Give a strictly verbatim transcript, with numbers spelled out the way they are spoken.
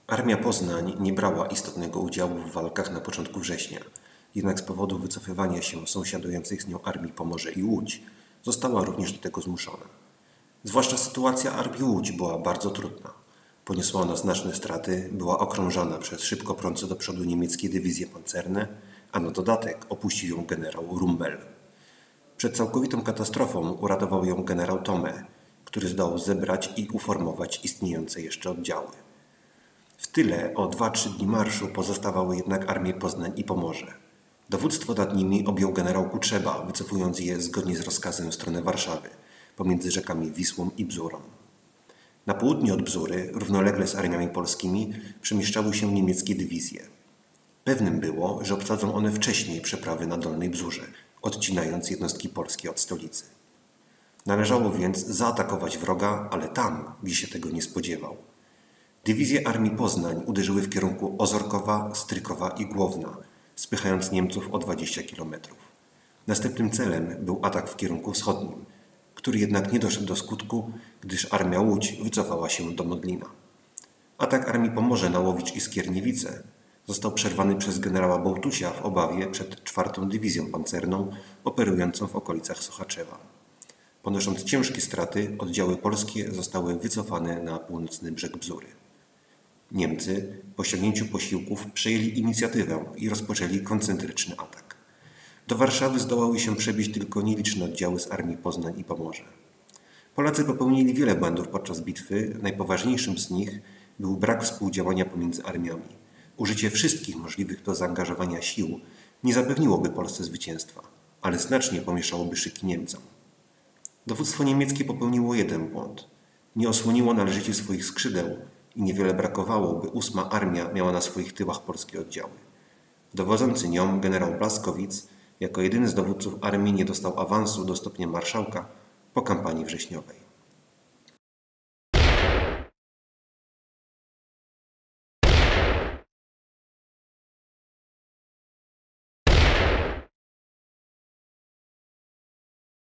Armia Poznań nie brała istotnego udziału w walkach na początku września, jednak z powodu wycofywania się sąsiadujących z nią armii Pomorze i Łódź została również do tego zmuszona. Zwłaszcza sytuacja Armii Łódź była bardzo trudna. Poniosła ona znaczne straty, była okrążana przez szybko prące do przodu niemieckie dywizje pancerne, a na dodatek opuścił ją generał Rummel. Przed całkowitą katastrofą uratował ją generał Thome, który zdołał zebrać i uformować istniejące jeszcze oddziały. W tyle o dwa trzy dni marszu pozostawały jednak armie Poznań i Pomorze. Dowództwo nad nimi objął generał Kutrzeba, wycofując je zgodnie z rozkazem w stronę Warszawy, pomiędzy rzekami Wisłą i Bzurą. Na południe od Bzury, równolegle z armiami polskimi, przemieszczały się niemieckie dywizje. Pewnym było, że obsadzą one wcześniej przeprawy na Dolnej Bzurze, odcinając jednostki polskie od stolicy. Należało więc zaatakować wroga, ale tam, gdzie się tego nie spodziewał. Dywizje Armii Poznań uderzyły w kierunku Ozorkowa, Strykowa i Głowna, spychając Niemców o dwadzieścia kilometrów. Następnym celem był atak w kierunku wschodnim, który jednak nie doszedł do skutku, gdyż Armia Łódź wycofała się do Modlina. Atak Armii Pomorze na Łowicz i Skierniewice został przerwany przez generała Bołtusia w obawie przed czwartą Dywizją Pancerną operującą w okolicach Sochaczewa. Ponosząc ciężkie straty, oddziały polskie zostały wycofane na północny brzeg Bzury. Niemcy po osiągnięciu posiłków przejęli inicjatywę i rozpoczęli koncentryczny atak. Do Warszawy zdołały się przebić tylko nieliczne oddziały z Armii Poznań i Pomorze. Polacy popełnili wiele błędów podczas bitwy, najpoważniejszym z nich był brak współdziałania pomiędzy armiami. Użycie wszystkich możliwych do zaangażowania sił nie zapewniłoby Polsce zwycięstwa, ale znacznie pomieszałoby szyki Niemcom. Dowództwo niemieckie popełniło jeden błąd. Nie osłoniło należycie swoich skrzydeł i niewiele brakowało, by ósma armia miała na swoich tyłach polskie oddziały. Dowodzący nią generał Blaskowicz jako jedyny z dowódców armii nie dostał awansu do stopnia marszałka po kampanii wrześniowej.